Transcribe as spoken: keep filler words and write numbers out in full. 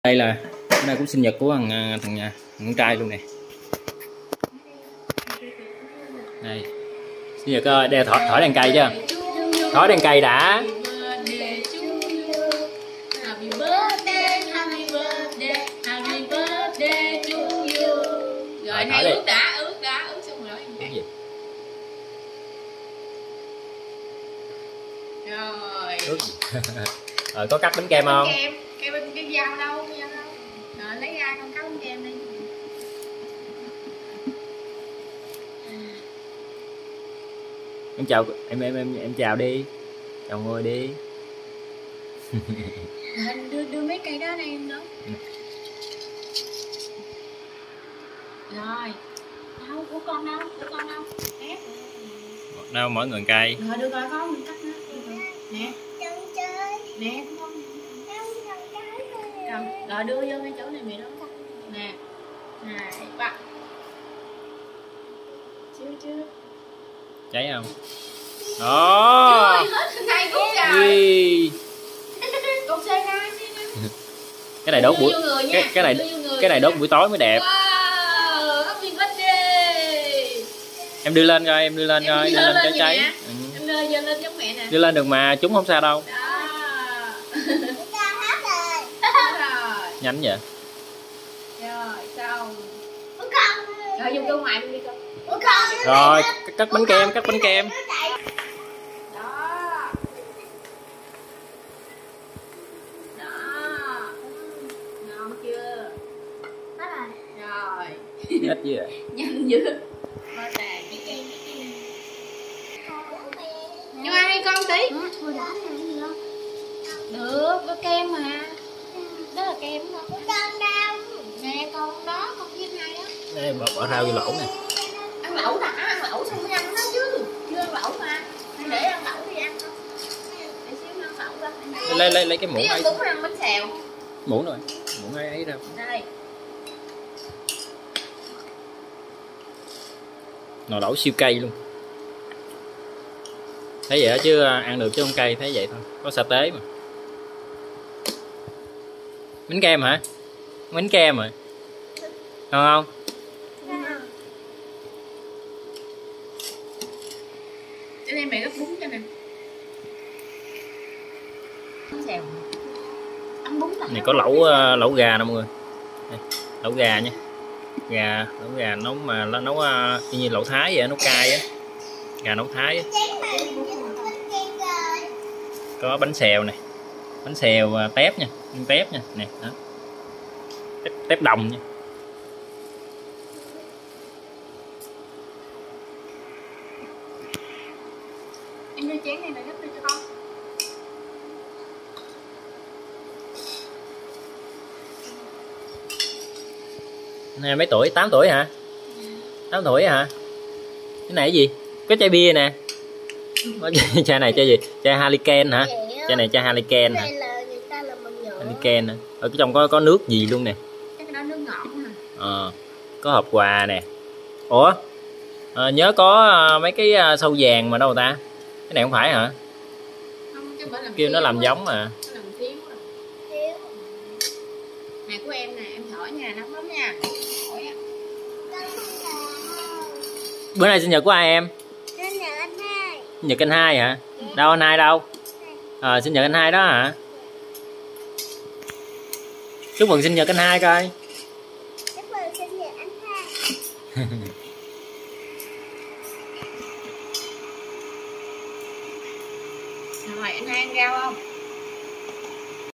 Đây là hôm nay cũng sinh nhật của thằng thằng nhà con trai luôn nè. Đây sinh nhật ơi, đeo thổi thổi đèn cây chưa? Thổi đèn cây đã. Rồi này ướt đã, ướt đã, ướt xong rồi em cắt. Rồi. Ướt gì? Rồi có cắt bánh kem không? Kem, kem bên cái dao đâu, cái dao đâu. Rồi lấy ra con cắt bánh kem đi. Em chào em em em em chào đi. Chào ngồi đi. Đưa đưa mấy cây đó này em đó. Rồi. Đâu của con đâu, của con đâu. Ép. Đâu mỗi người cây. Rồi được rồi con, mình cắt nó. Nè. Nè con. Cầm. Rồi đưa vô ngay chỗ này mẹ đó. Nè. Này, ba. Chưa chưa. Cháy không? Đó. Chưa hết này cũng rồi. Con xe ra Cái này đốt buổi cái cái này cái này đốt buổi tối mới đẹp. Wow, happy birthday. Em đưa lên coi, em đưa lên coi, đưa lên cháy cháy. Ừ. Em đưa lên lên giống mẹ nè. Đưa lên được mà, chúng không sao đâu. Đó. Nhanh vậy. Rồi, xong. Rồi dùng vô ngoài đi con. Rồi, cắt bánh kem, cắt bánh kem. Đó. Đó. Ngon chưa? Rồi. Hết chưa? Nhanh dữ. Ba tàn cái cây. Cho ăn đi con tí. Được, có kem mà. Đó là kem không? Nè con đó, con với hai đó. Đây, bỏ, bỏ rau vô lẩu nè. Ăn lẩu đã, ăn lẩu xong mới ăn nó chứ. Chưa ăn lẩu mà. Để ăn lẩu đi ăn không? Để xíu ăn lẩu ra. Lấy lấy lấy cái muỗng ấy. Tí ăn bún ăn bánh xèo. Muỗng rồi. Muỗng ấy ấy ra. Đây. Nồi lẩu siêu cay luôn. Thấy vậy đó chứ ăn được chứ không cay, thấy vậy thôi. Có sa tế mà. Bánh kem hả? Bánh kem hả? Ngon không? Để đây mẹ gấp bún cho nè. Bánh xèo. Ăn bún là Này có lẩu lẩu gà nè mọi người. Đây, lẩu gà nha. Gà, lẩu gà nấu mà nấu y như lẩu Thái vậy, nấu cay á. Gà nấu Thái á. Có bánh xèo nè. Bánh xèo tép nha, tép nha, nè, đó. Tép, tép đồng nha. em đưa chén này mẹ gấp đi cho con. Nè mấy tuổi? tám tuổi hả? tám tuổi hả? Cái này cái gì? Có chai bia nè. Chai này chai gì? Chai Heineken hả? Chai này chai Heineken hả? Heineken hả? Ở trong có có nước gì luôn nè. Cái đó nước ngọt hả? Ờ, có hộp quà nè. Ủa? À, nhớ có mấy cái sâu vàng mà đâu ta? Cái này không phải hả? Không, cái bữa làm kêu nó làm á. giống mà. Nó làm thiếu à. Thiếu. Nè của em nè, em thổi nha, nóng lắm nha. Thổi á. Bữa nay sinh nhật của ai em? Sinh nhật anh hai. Sinh nhật anh hai hả? Đâu anh hai đâu? À, sinh nhật anh hai đó hả? Chúc mừng sinh nhật anh hai coi. Chúc mừng sinh nhật anh hai. Rồi anh hai ăn rau không?